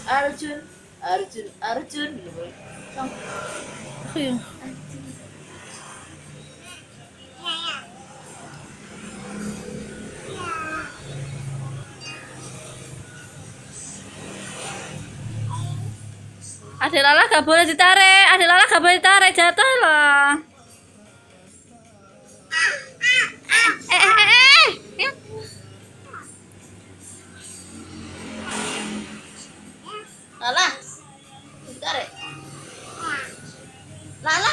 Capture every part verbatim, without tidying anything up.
Arjun, Arjun, Arjun gitu. Song. Ayo. Adik Lala gak boleh ditarik, adik Lala gak boleh ditarik, jatuh loh. Eh, eh, eh, eh. Ya. Lala, ditarik. Lala.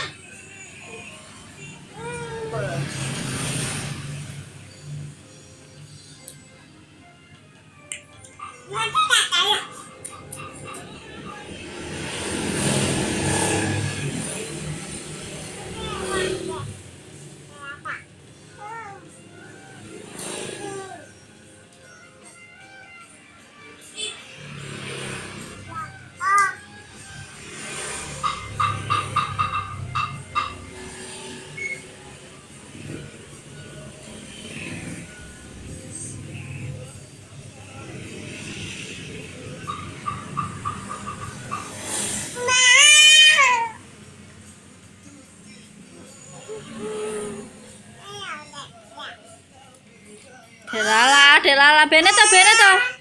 Adik Lala, adik Lala, benet toh, benet toh.